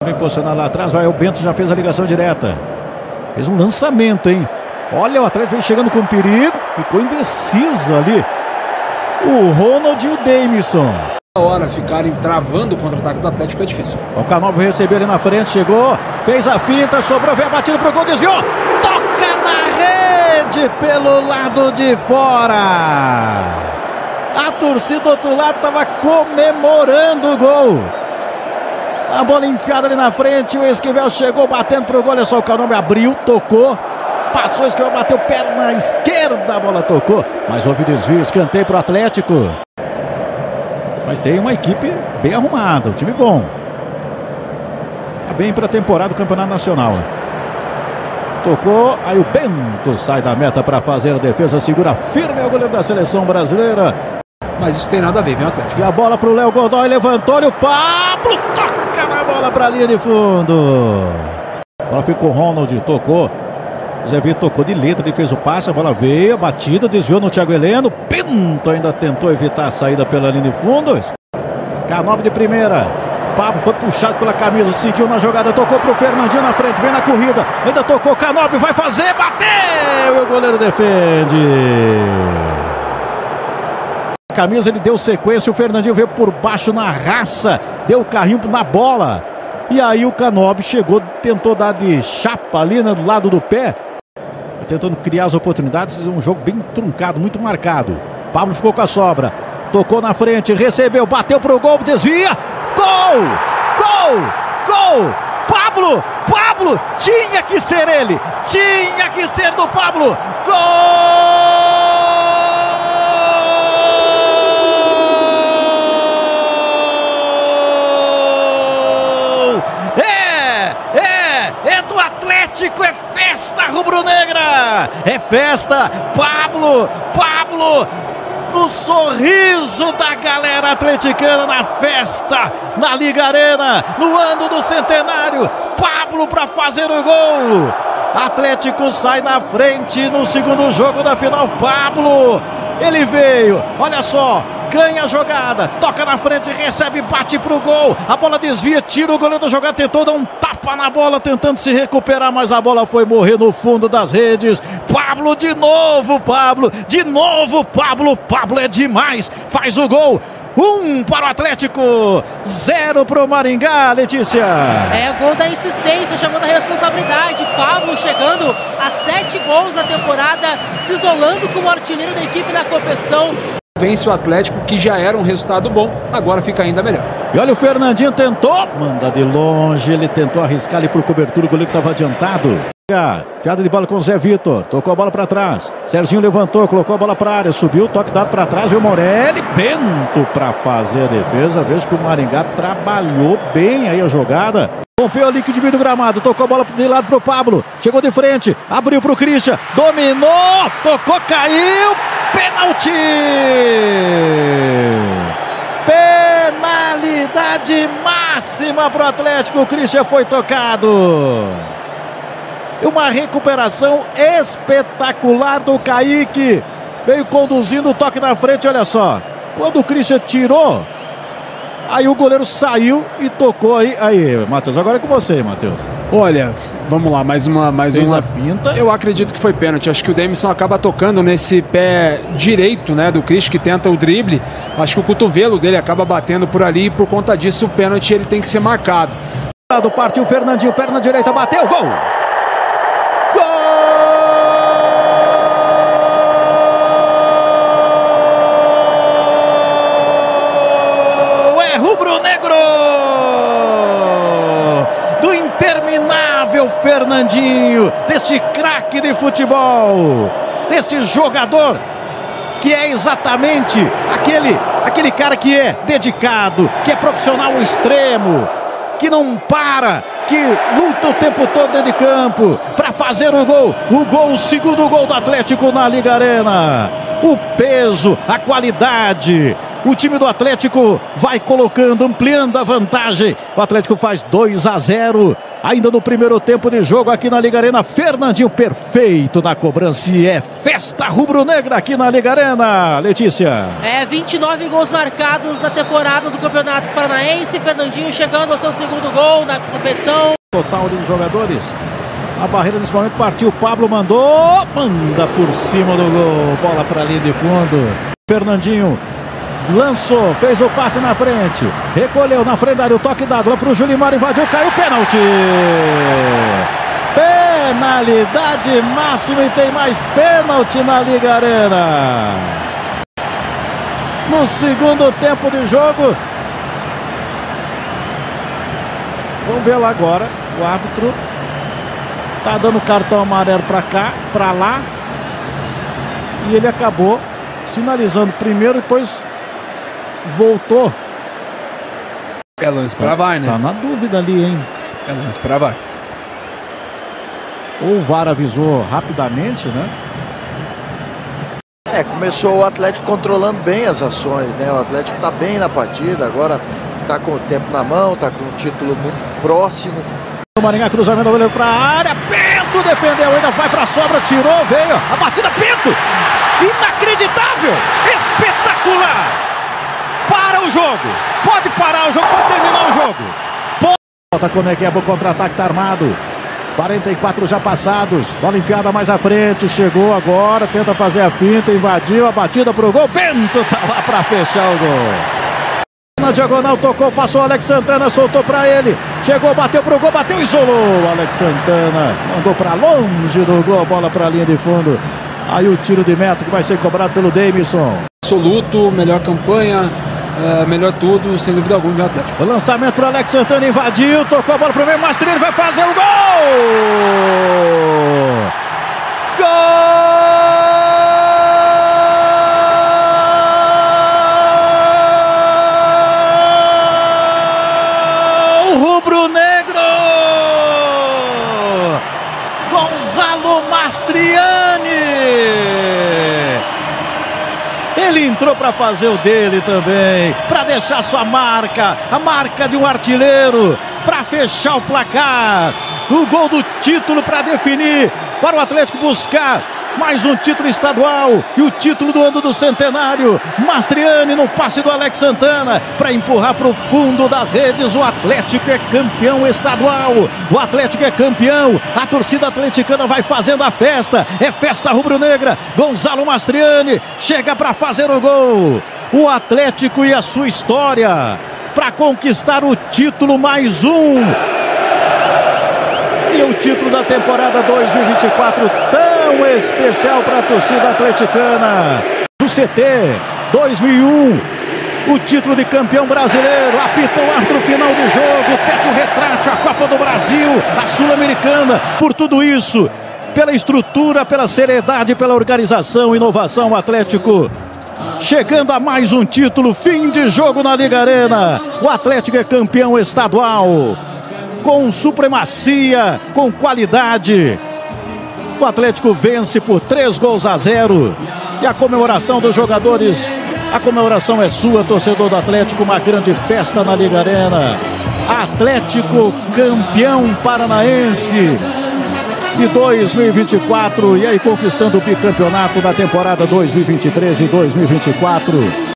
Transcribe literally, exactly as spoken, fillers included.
Vem posicionar lá atrás, vai o Bento, já fez a ligação direta. Fez um lançamento, hein? Olha, o Atlético vem chegando com perigo. Ficou indeciso ali o Ronald e o Davidson. A hora ficarem travando o contra-ataque do Atlético é difícil. O Canobi recebeu ali na frente, chegou, fez a finta, sobrou, veio a batida pro gol, desviou. Toca na rede pelo lado de fora. A torcida do outro lado estava comemorando o gol. A bola enfiada ali na frente, o Esquivel chegou batendo pro gol. Olha só, o Canobi abriu, tocou. Passou, Esquivel bateu perna esquerda, a bola tocou. Mas houve desvio, escanteio pro Atlético. Mas tem uma equipe bem arrumada, um time bom. Tá bem para a temporada do Campeonato Nacional. Tocou, aí o Bento sai da meta para fazer a defesa, segura firme o goleiro da seleção brasileira. Mas isso tem nada a ver, viu, Atlético? E a bola pro Léo Godoy, levantou e o Pablo toca na bola para a linha de fundo. A bola ficou com o Ronald, tocou. O Zé Vitor tocou de letra, ele fez o passe, a bola veio, a batida, desviou no Thiago Heleno. Bento ainda tentou evitar a saída pela linha de fundo. Canobi de primeira. Pablo foi puxado pela camisa, seguiu na jogada, tocou pro Fernandinho na frente, vem na corrida, ainda tocou, Canobi vai fazer, bateu e o goleiro defende. A camisa ele deu sequência, o Fernandinho veio por baixo na raça, deu o carrinho na bola. E aí o Canobi chegou, tentou dar de chapa ali, né, do lado do pé. Tentando criar as oportunidades, um jogo bem truncado, muito marcado. Pablo ficou com a sobra, tocou na frente, recebeu, bateu pro gol, desvia, gol, gol, gol, Pablo, Pablo, tinha que ser ele, tinha que ser do Pablo, gol! É festa rubro-negra, é festa, Pablo, Pablo, no sorriso da galera atleticana na festa, na Liga Arena, no ano do centenário, Pablo para fazer o gol, Atlético sai na frente no segundo jogo da final, Pablo, ele veio, olha só, ganha a jogada, toca na frente, recebe, bate pro gol, a bola desvia, tira o goleiro da jogada, tentou dar um tapa na bola, tentando se recuperar, mas a bola foi morrer no fundo das redes. Pablo de novo, Pablo, de novo, Pablo, Pablo é demais, faz o gol. Um para o Atlético, zero para o Maringá, Letícia. É, gol da insistência, chamando a responsabilidade. Pablo chegando a sete gols na temporada, se isolando como artilheiro da equipe na competição. Vence o Atlético, que já era um resultado bom, agora fica ainda melhor. E olha o Fernandinho, tentou, manda de longe, ele tentou arriscar ali por cobertura, o goleiro estava adiantado. Piada de bola com o Zé Vitor, tocou a bola para trás, Serginho levantou, colocou a bola para a área, subiu, toque dado para trás, veio o Morelli, Bento para fazer a defesa, vejo que o Maringá trabalhou bem aí a jogada. Rompeu ali que divide o gramado, tocou a bola de lado pro Pablo, chegou de frente, abriu pro Christian, dominou, tocou, caiu, pênalti! Penalidade máxima pro Atlético, o Christian foi tocado. Uma recuperação espetacular do Kaique, veio conduzindo o toque na frente, olha só, quando o Christian tirou, aí o goleiro saiu e tocou aí, aí, Matheus, agora é com você, Matheus. Olha, vamos lá, mais uma, mais Fez uma a finta. Eu acredito que foi pênalti, acho que o Davidson acaba tocando nesse pé direito, né, do Christian, que tenta o drible, acho que o cotovelo dele acaba batendo por ali e por conta disso o pênalti ele tem que ser marcado. Partiu o Fernandinho, perna direita, bateu, gol! Rubro-negro do interminável Fernandinho, deste craque de futebol, deste jogador que é exatamente aquele, aquele cara que é dedicado, que é profissional ao extremo, que não para, que luta o tempo todo dentro de campo para fazer o gol, o gol, o segundo gol do Atlético na Liga Arena. O peso, a qualidade, O time do Atlético vai colocando, ampliando a vantagem. O Atlético faz dois a zero. Ainda no primeiro tempo de jogo aqui na Liga Arena. Fernandinho perfeito na cobrança. E é festa rubro-negra aqui na Liga Arena, Letícia. É, vinte e nove gols marcados na temporada do Campeonato Paranaense. Fernandinho chegando ao seu segundo gol na competição. Total de jogadores. A barreira nesse momento partiu. Pablo mandou. Manda por cima do gol. Bola para a linha de fundo. Fernandinho lançou, fez o passe na frente, recolheu na frente da área, o toque dado lá para o Julimar, invadiu, caiu, pênalti! Penalidade máxima e tem mais pênalti na Liga Arena. No segundo tempo de jogo. Vamos ver lá agora, o árbitro tá dando cartão amarelo para cá, para lá, e ele acabou sinalizando primeiro e depois voltou. É lance pra vai, né? Tá na dúvida ali, hein? É lance pra vai. Ou o V A R avisou rapidamente, né? É, começou o Atlético controlando bem as ações, né? O Atlético tá bem na partida, agora tá com o tempo na mão, tá com o título muito próximo. O Maringá, cruzamento, olhou pra área, Pinto defendeu, ainda vai pra sobra, tirou, veio, a batida, Pinto! Inacreditável! Espetacular! Para o jogo! Pode parar o jogo, pode terminar o jogo! Volta com o Negueba, o contra-ataque tá armado. quarenta e quatro já passados. Bola enfiada mais à frente, chegou agora, tenta fazer a finta, invadiu, a batida pro gol. Bento tá lá pra fechar o gol. Na diagonal tocou, passou Alex Santana, soltou pra ele. Chegou, bateu pro gol, bateu, isolou. Alex Santana mandou pra longe do gol, bola pra linha de fundo. Aí o tiro de meta que vai ser cobrado pelo Davidson. Absoluto, melhor campanha, é, melhor tudo, sem dúvida alguma, do Atlético. O lançamento para Alex Santana, invadiu, tocou a bola para o meio, Mastriani vai fazer o gol! Gol! Rubro-negro! Gonzalo Mastriani! Ele entrou para fazer o dele também, para deixar sua marca, a marca de um artilheiro, para fechar o placar. O gol do título para definir, para o Atlético buscar mais um título estadual e o título do ano do centenário. Mastriani no passe do Alex Santana para empurrar para o fundo das redes. O Atlético é campeão estadual, o Atlético é campeão. A torcida atleticana vai fazendo a festa, é festa rubro-negra. Gonzalo Mastriani chega para fazer o gol. O Atlético e a sua história para conquistar o título mais um. E o título da temporada dois mil e vinte e quatro tão especial para a torcida atleticana. Do C T dois mil e um, o título de campeão brasileiro, apita o árbitro final de jogo, teto retrátil, a Copa do Brasil, a Sul-Americana, por tudo isso, pela estrutura, pela seriedade, pela organização, inovação, o Atlético chegando a mais um título, fim de jogo na Liga Arena. O Atlético é campeão estadual, com supremacia, com qualidade. O Atlético vence por três gols a zero. E a comemoração dos jogadores, a comemoração é sua, torcedor do Atlético. Uma grande festa na Liga Arena. Atlético campeão paranaense de dois mil e vinte e quatro. E aí conquistando o bicampeonato da temporada dois mil e vinte e três e dois mil e vinte e quatro.